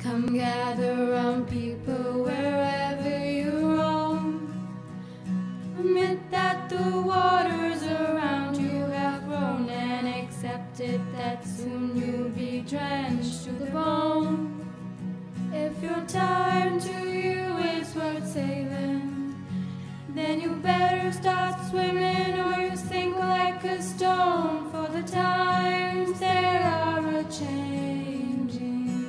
Come gather round people wherever you roam. Admit that the waters around you have grown, and accept it that soon you'll be drenched to the bone. If your time to you is worth saving, then you better start swimming or you sink like a stone, for the times they are a-changing.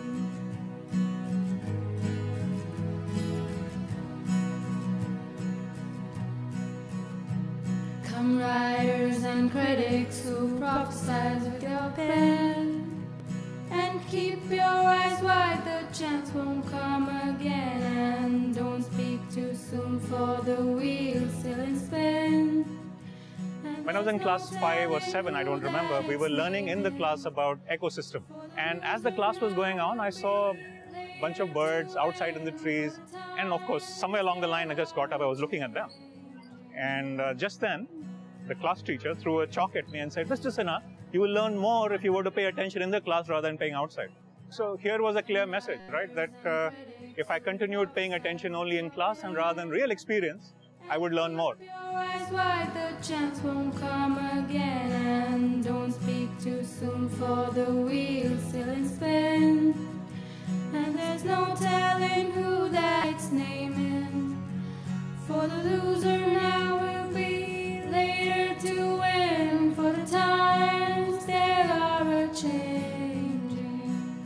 Come writers and critics who prophesize with your pen, and keep your eyes wide, the chance won't come again. And don't speak too soon, for the wheel's still in spin. When I was in class 5 or 7, I don't remember, we were learning in the class about ecosystem. And as the class was going on, I saw a bunch of birds outside in the trees. And of course, somewhere along the line, I just got up, I was looking at them. And just then, the class teacher threw a chalk at me and said, "Mr. Sinha, you will learn more if you were to pay attention in the class rather than paying outside." So here was a clear message, right? That if I continued paying attention only in class and rather than real experience, I would learn more. Keep your eyes wide, the chance won't come again. And don't speak too soon, for the wheel's still in spin. And there's no telling who that's naming, for the loser now will be later to win, for the times they are a-changing.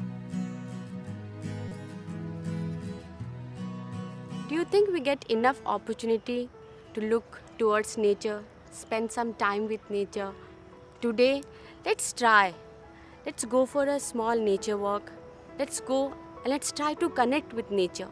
Do you think we get enough opportunity to look towards nature, spend some time with nature? Today, let's try. Let's go for a small nature walk. Let's go and let's try to connect with nature.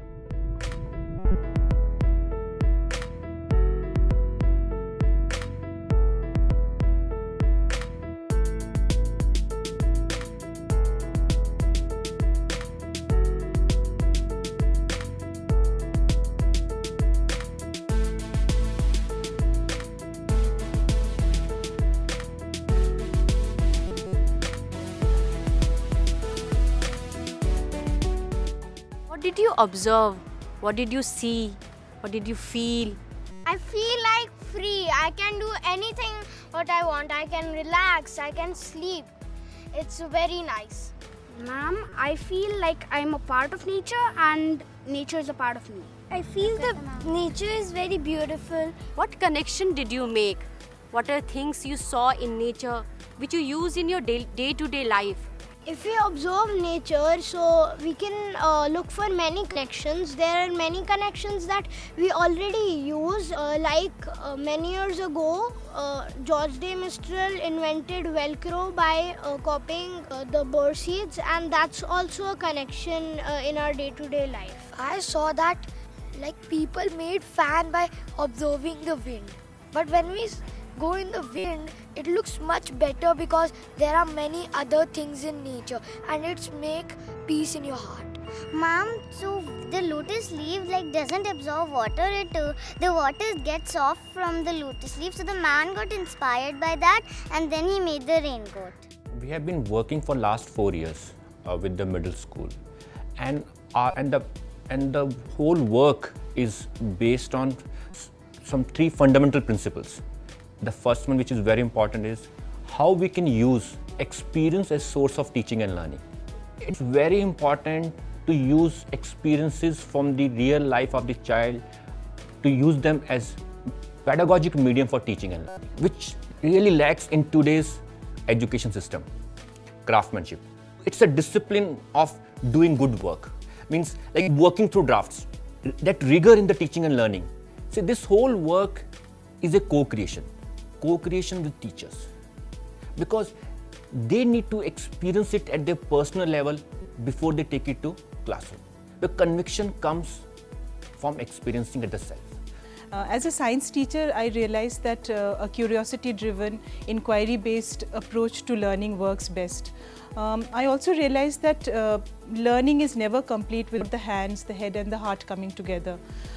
What did you observe? What did you see? What did you feel? I feel like free. I can do anything what I want. I can relax. I can sleep. It's very nice. Ma'am, I feel like I'm a part of nature and nature is a part of me. I feel the nature is very beautiful. What connection did you make? What are things you saw in nature which you use in your day-to-day life? If we observe nature, so we can look for many connections. There are many connections that we already use. Many years ago, George de Mistral invented Velcro by copying the bird seeds, and that's also a connection in our day-to-day life. I saw that people made fan by observing the wind. But when we go in the wind, it looks much better because there are many other things in nature and it's make peace in your heart. Ma'am, so the lotus leaf doesn't absorb water, the water gets off from the lotus leaf. So the man got inspired by that and then he made the raincoat. We have been working for last 4 years with the middle school, and the whole work is based on some 3 fundamental principles. The first one, which is very important, is how we can use experience as source of teaching and learning. It's very important to use experiences from the real life of the child, to use them as pedagogic medium for teaching and learning, which really lacks in today's education system. Craftsmanship. It's a discipline of doing good work. Means working through drafts. That rigor in the teaching and learning. See, this whole work is a co-creation. Co-creation with teachers, because they need to experience it at their personal level before they take it to classroom. The conviction comes from experiencing it self. As a science teacher, I realized that a curiosity-driven, inquiry-based approach to learning works best. I also realized that learning is never complete with the hands, the head and the heart coming together.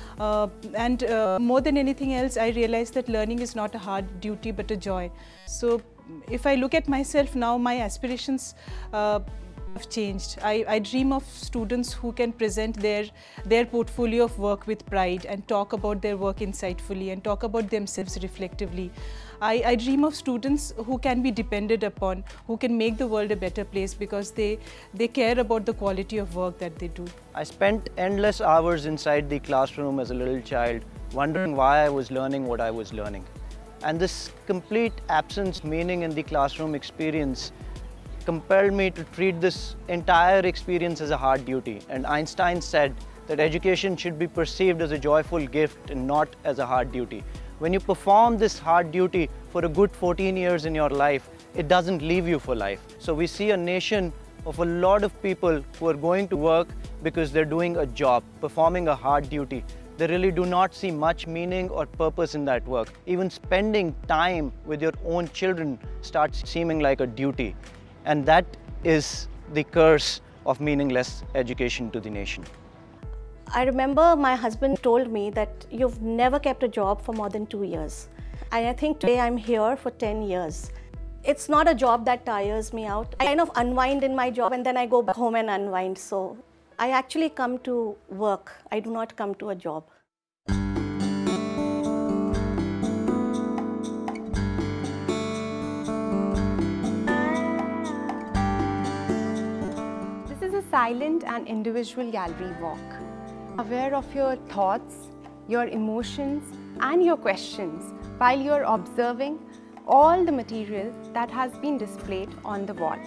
More than anything else, I realized that learning is not a hard duty but a joy. So if I look at myself now, my aspirations have changed. I dream of students who can present their portfolio of work with pride and talk about their work insightfully and talk about themselves reflectively. I dream of students who can be depended upon, who can make the world a better place because they care about the quality of work that they do. I spent endless hours inside the classroom as a little child, wondering why I was learning what I was learning. And this complete absence of meaning in the classroom experience compelled me to treat this entire experience as a hard duty. And Einstein said that education should be perceived as a joyful gift and not as a hard duty. When you perform this hard duty for a good 14 years in your life, it doesn't leave you for life. So we see a nation of a lot of people who are going to work because they're doing a job, performing a hard duty. They really do not see much meaning or purpose in that work. Even spending time with your own children starts seeming like a duty. And that is the curse of meaningless education to the nation. I remember my husband told me that you've never kept a job for more than 2 years. And I think today I'm here for 10 years. It's not a job that tires me out. I kind of unwind in my job and then I go back home and unwind. So I actually come to work. I do not come to a job. This is a silent and individual gallery walk. Aware of your thoughts, your emotions and your questions while you're observing all the material that has been displayed on the wall.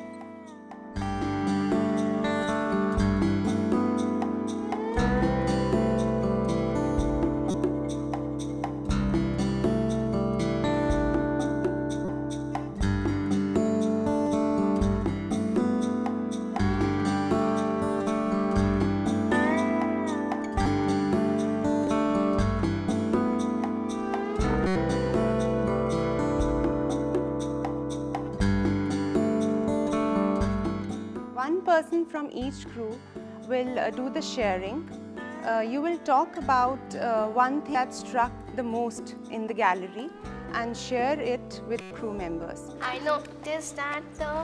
One person from each crew will do the sharing. You will talk about one thing that struck the most in the gallery and share it with crew members. I noticed that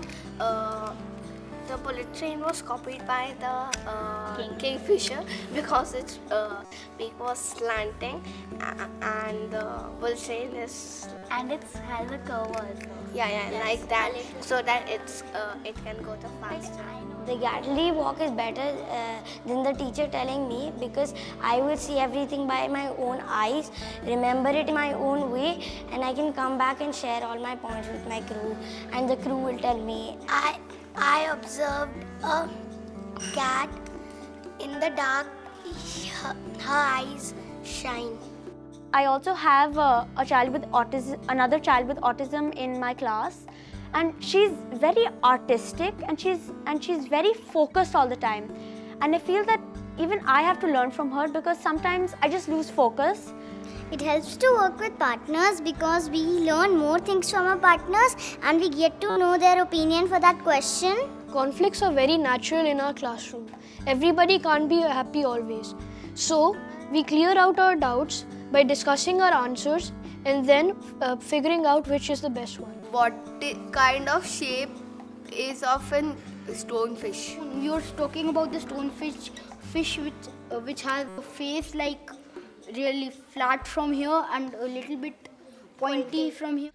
the bullet train was copied by the Kingfisher because its beak was slanting and the bullet train is... And it has a curve also. Yeah, yes, like that, so that it can go the faster. The gallery walk is better than the teacher telling me because I will see everything by my own eyes, remember it in my own way, and I can come back and share all my points with my crew, and the crew will tell me. I observed a cat in the dark, her eyes shine. I also have a child with autism, another child with autism in my class, and she's very artistic and she's very focused all the time. And I feel that even I have to learn from her because sometimes I just lose focus. It helps to work with partners because we learn more things from our partners and we get to know their opinion for that question. Conflicts are very natural in our classroom. Everybody can't be happy always. So we clear out our doubts by discussing our answers and then figuring out which is the best one. What kind of shape is of a stonefish? You're talking about the stonefish, which has a face like really flat from here and a little bit pointy from here.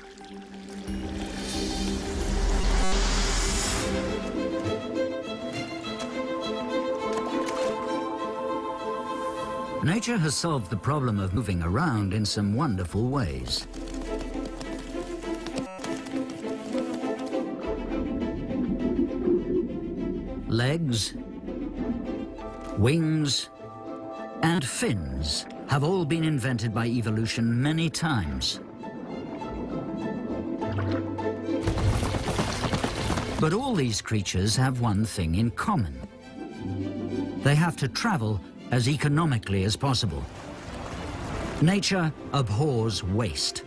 Nature has solved the problem of moving around in some wonderful ways. Legs, wings, and fins have all been invented by evolution many times. But all these creatures have one thing in common. They have to travel as economically as possible. Nature abhors waste.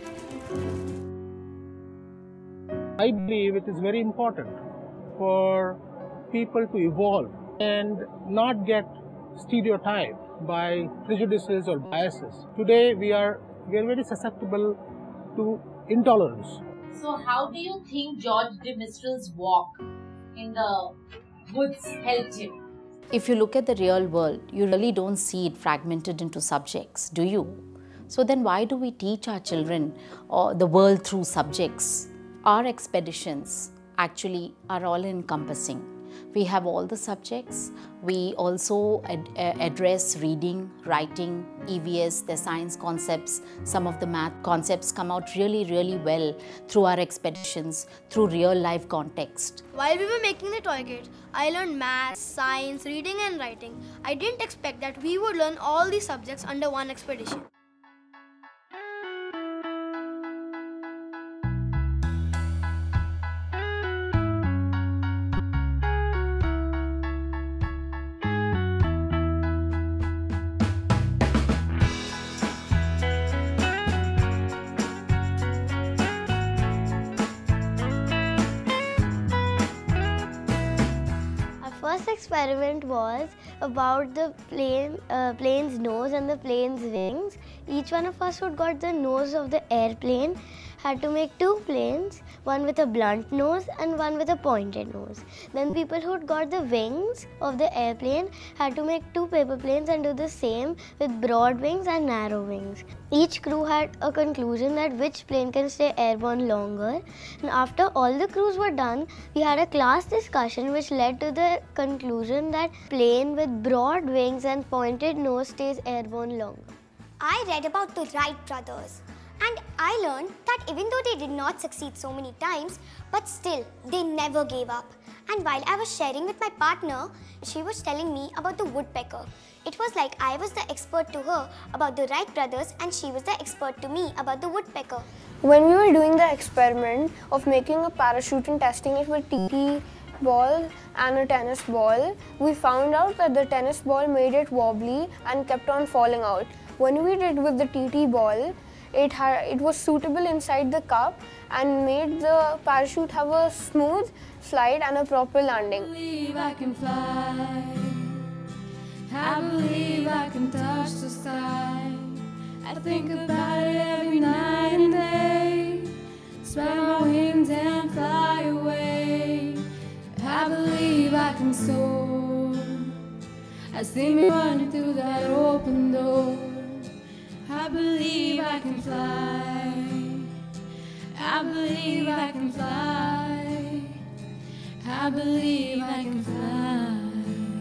I believe it is very important for people to evolve and not get stereotyped by prejudices or biases. Today we are very susceptible to intolerance. So how do you think George de Mistral's walk in the woods helped you? If you look at the real world, you really don't see it fragmented into subjects, do you? So then why do we teach our children the world through subjects? Our expeditions actually are all encompassing. We have all the subjects. We also address reading, writing, EVS, the science concepts. Some of the math concepts come out really, really well through our expeditions, through real life context. While we were making the toy kits, I learned math, science, reading and writing. I didn't expect that we would learn all these subjects under one expedition. First experiment was about the plane's nose and the plane's wings. Each one of us who got the nose of the airplane had to make two planes, one with a blunt nose and one with a pointed nose. Then people who got the wings of the airplane had to make two paper planes and do the same with broad wings and narrow wings. Each crew had a conclusion that which plane can stay airborne longer. And after all the crews were done, we had a class discussion which led to the conclusion that plane with broad wings and pointed nose stays airborne longer. I read about the Wright brothers, and I learned that even though they did not succeed so many times, but still they never gave up. And while I was sharing with my partner, she was telling me about the woodpecker. It was like I was the expert to her about the Wright brothers and she was the expert to me about the woodpecker. When we were doing the experiment of making a parachute and testing it with TT ball and a tennis ball, we found out that the tennis ball made it wobbly and kept on falling out. When we did with the TT ball, it was suitable inside the cup and made the parachute have a smooth flight and a proper landing. I believe I can fly. I believe I can touch the sky. I think about it every night and day. Spread my wings and fly away. I believe I can soar. I see me running through that open door. I believe I can fly. I believe I can fly. I believe I can fly.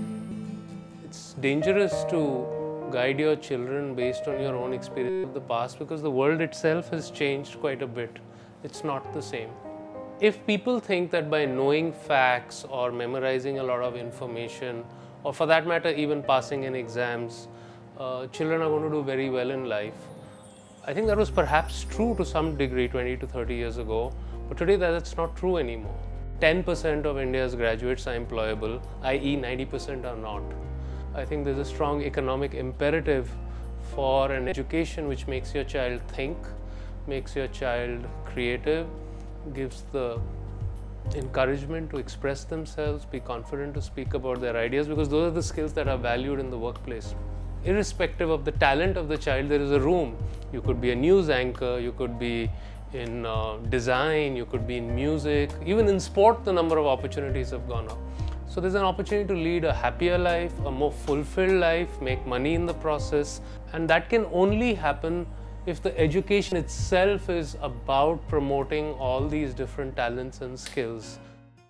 It's dangerous to guide your children based on your own experience of the past because the world itself has changed quite a bit. It's not the same. If people think that by knowing facts or memorizing a lot of information, or for that matter even passing in exams, children are going to do very well in life. I think that was perhaps true to some degree 20 to 30 years ago, but today that's not true anymore. 10% of India's graduates are employable, i.e. 90% are not. I think there's a strong economic imperative for an education which makes your child think, makes your child creative, gives the encouragement to express themselves, be confident to speak about their ideas, because those are the skills that are valued in the workplace. Irrespective of the talent of the child, there is a room. You could be a news anchor, you could be in design, you could be in music, even in sport the number of opportunities have gone up. So there's an opportunity to lead a happier life, a more fulfilled life, make money in the process, and that can only happen if the education itself is about promoting all these different talents and skills.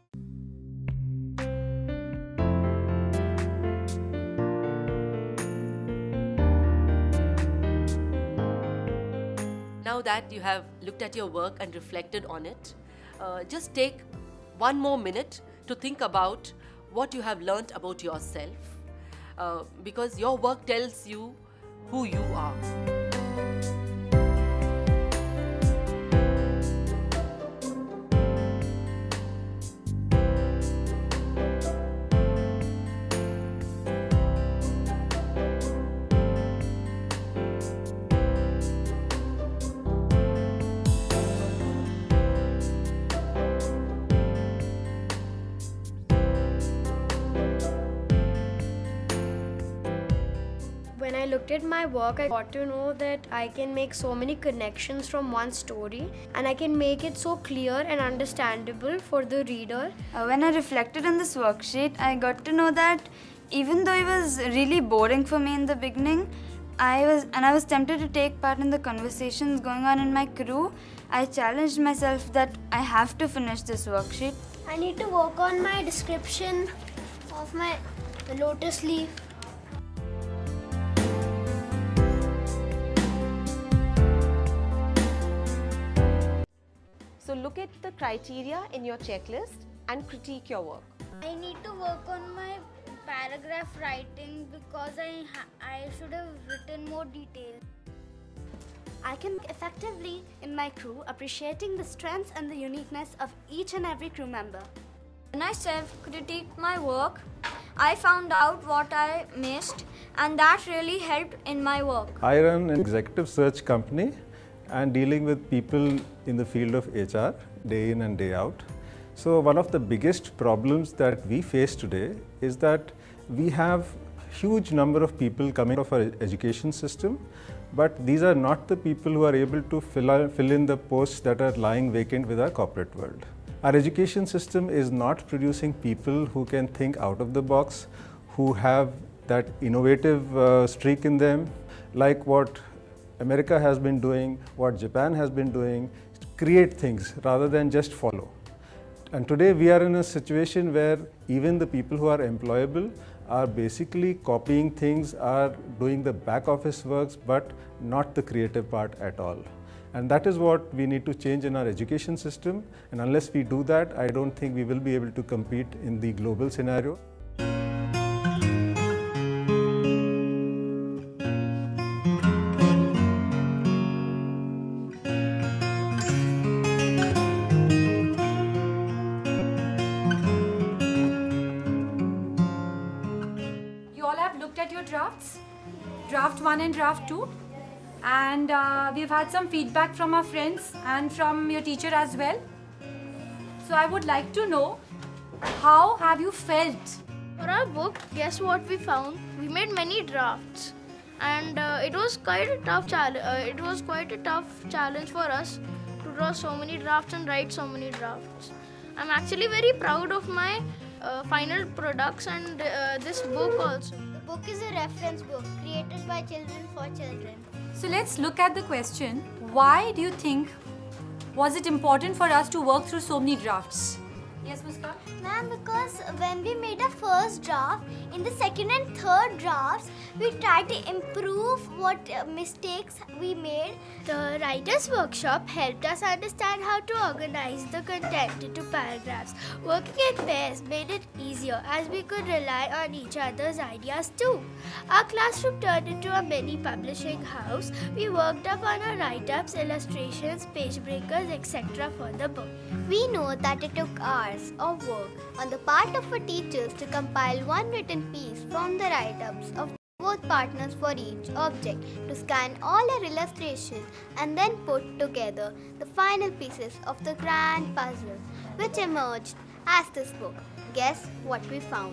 Now that you have looked at your work and reflected on it, just take one more minute to think about what you have learnt about yourself, because your work tells you who you are. When I looked at my work, I got to know that I can make so many connections from one story and I can make it so clear and understandable for the reader. When I reflected on this worksheet, I got to know that even though it was really boring for me in the beginning, I was tempted to take part in the conversations going on in my crew. I challenged myself that I have to finish this worksheet. I need to work on my description of my lotus leaf. So look at the criteria in your checklist and critique your work. I need to work on my paragraph writing because I should have written more detail. I can work effectively in my crew, appreciating the strengths and the uniqueness of each and every crew member. When I self-critique my work, I found out what I missed, and that really helped in my work. I run an executive search company and dealing with people in the field of HR day in and day out. So one of the biggest problems that we face today is that we have huge number of people coming out of our education system, but these are not the people who are able to fill in the posts that are lying vacant with our corporate world. Our education system is not producing people who can think out of the box, who have that innovative streak in them, like what America has been doing, what Japan has been doing, create things rather than just follow. And today we are in a situation where even the people who are employable are basically copying things, are doing the back office works, but not the creative part at all. And that is what we need to change in our education system. And unless we do that, I don't think we will be able to compete in the global scenario. Draft 1 and Draft 2, and we've had some feedback from our friends and from your teacher as well. So I would like to know, how have you felt? For our book, guess what we found? We made many drafts, and it was quite a tough challenge for us to draw so many drafts and write so many drafts. I'm actually very proud of my final products and this book also. The book is a reference book created by children for children. So let's look at the question. Why do you think was it important for us to work through so many drafts? Yes, Muskan? Ma'am, because when we made a first draft, in the second and third drafts, we tried to improve what mistakes we made. The writer's workshop helped us understand how to organize the content into paragraphs. Working in pairs made it easier as we could rely on each other's ideas too. Our classroom turned into a mini publishing house. We worked up on our write-ups, illustrations, page breakers, etc. for the book. We know that it took hours of work on the part of our teachers to compile one written piece from the write-ups of both partners for each object, to scan all our illustrations and then put together the final pieces of the grand puzzle, which emerged as this book. Guess what we found?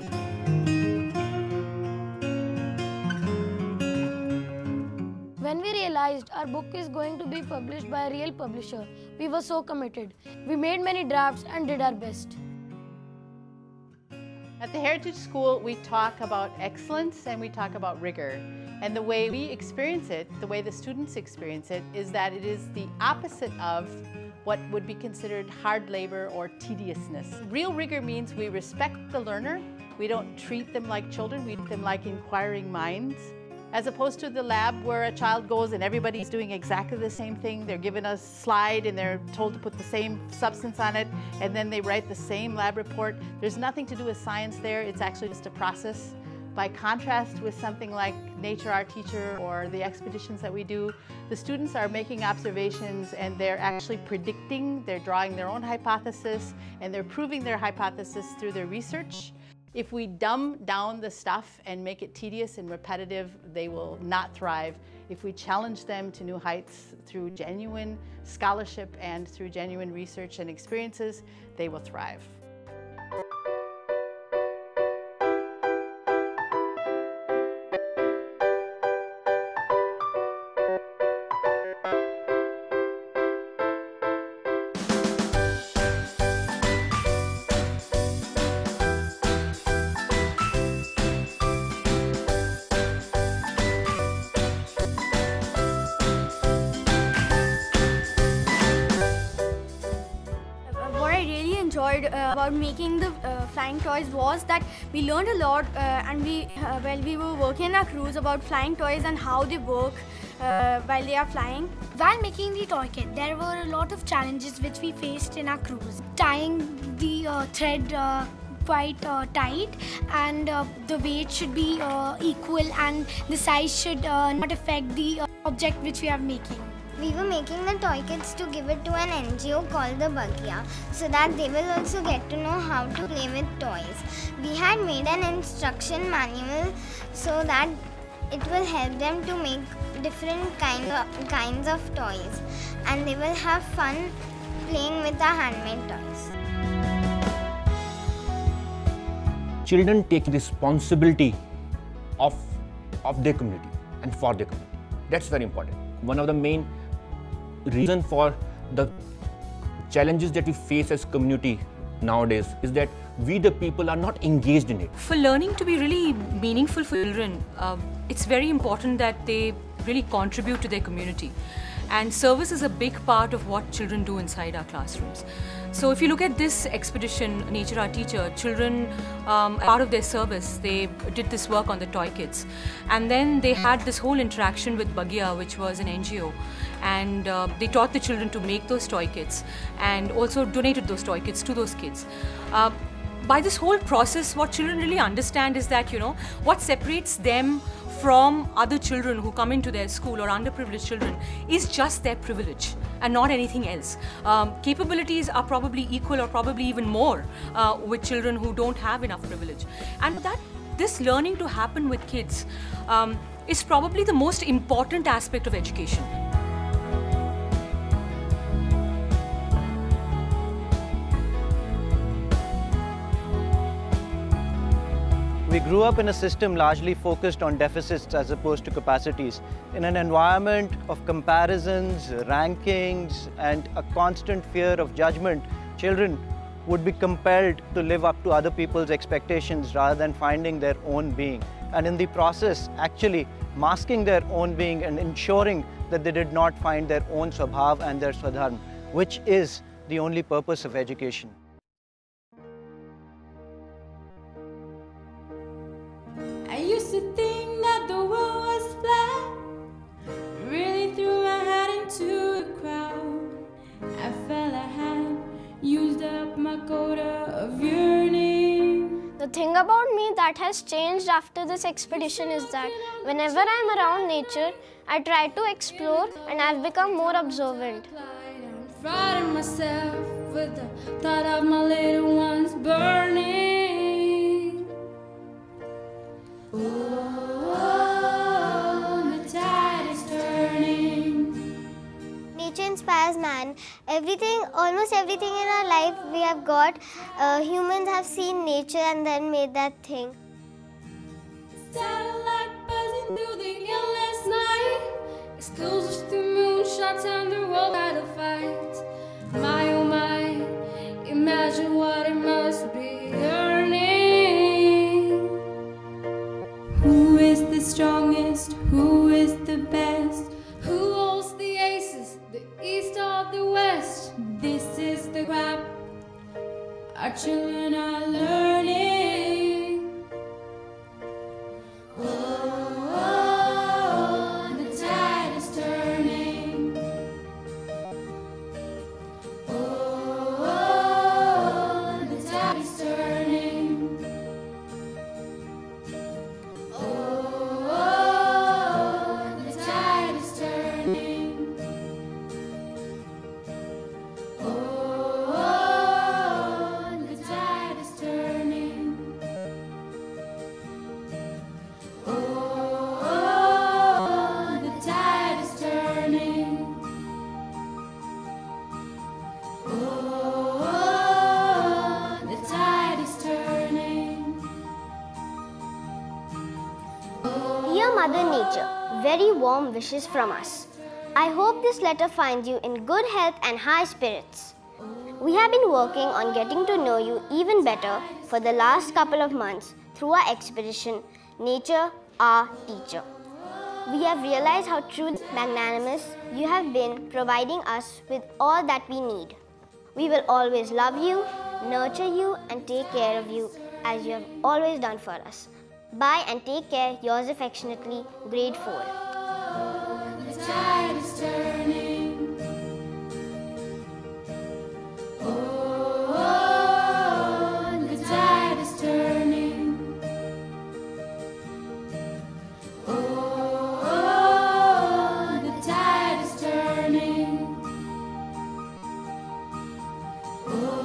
When we realized our book is going to be published by a real publisher, we were so committed. We made many drafts and did our best. At the Heritage School, we talk about excellence and we talk about rigor. And the way we experience it, the way the students experience it, is that it is the opposite of what would be considered hard labor or tediousness. Real rigor means we respect the learner. We don't treat them like children, we treat them like inquiring minds. As opposed to the lab where a child goes and everybody's doing exactly the same thing. They're given a slide and they're told to put the same substance on it, and then they write the same lab report. There's nothing to do with science there. It's actually just a process. By contrast with something like Nature Our Teacher or the expeditions that we do, the students are making observations and they're actually predicting, they're drawing their own hypothesis, and they're proving their hypothesis through their research. If we dumb down the stuff and make it tedious and repetitive, they will not thrive. If we challenge them to new heights through genuine scholarship and through genuine research and experiences, they will thrive. enjoyed about making the flying toys was that we learned a lot and while we were working in our cruise about flying toys and how they work while they are flying. While making the toy kit, there were a lot of challenges which we faced in our cruise. Tying the thread quite tight, and the weight should be equal, and the size should not affect the object which we are making. We were making the toy kits to give it to an NGO called the Bagya, so that they will also get to know how to play with toys. We had made an instruction manual so that it will help them to make different kinds of toys, and they will have fun playing with our handmade toys. Children take responsibility of their community and for their community. That's very important. One of the main reasons for the challenges that we face as community nowadays is that we the people are not engaged in it. For learning to be really meaningful for children, it's very important that they really contribute to their community. And service is a big part of what children do inside our classrooms. So if you look at this expedition, Nature Our Teacher, children, part of their service, they did this work on the toy kits. And then they had this whole interaction with Bagya, which was an NGO. And they taught the children to make those toy kits and also donated those toy kits to those kids. By this whole process, what children really understand is that, what separates them from other children who come into their school or underprivileged children is just their privilege and not anything else. Capabilities are probably equal or probably even more with children who don't have enough privilege. And this learning to happen with kids is probably the most important aspect of education. We grew up in a system largely focused on deficits as opposed to capacities. In an environment of comparisons, rankings, and a constant fear of judgment, children would be compelled to live up to other people's expectations rather than finding their own being. And in the process, actually masking their own being and ensuring that they did not find their own swabhav and their swadharma, which is the only purpose of education. I used to think that the world was flat, really threw my hat into the crowd. I felt I had used up my quota of yearning. The thing about me that has changed after this expedition is that whenever I'm around nature, I try to explore and I've become more observant. I'm frightened myself with the thought of my little ones burning. Oh, the tide is turning. Nature inspires man. Almost everything in our life we have got. Humans have seen nature and then made that thing. Satellite buzzing through the endless night. Explosions through moonshots and the world had a fight. My oh my, imagine what it must be earning. Who is the strongest? Who is the best? Who holds the aces? The east or the west? This is the crap our children are learning. Oh, the tide is turning. Oh, the tide is turning. Dear Mother Nature, very warm wishes from us. I hope this letter finds you in good health and high spirits. We have been working on getting to know you even better for the last couple of months through our expedition, Nature Our Teacher. We have realized how truly magnanimous you have been, providing us with all that we need. We will always love you, nurture you and take care of you as you have always done for us. Bye and take care. Yours affectionately, Grade 4. The tide is turning. Oh, the tide is turning. Oh, the tide is turning. Oh.